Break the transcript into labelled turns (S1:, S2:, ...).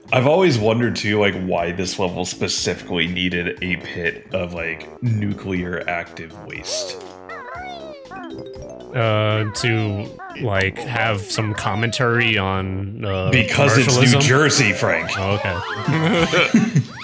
S1: I've always wondered too, like, why this level specifically needed a pit of like nuclear active waste.
S2: To like have some commentary on
S1: because it's New Jersey, Frank.
S2: Oh, okay.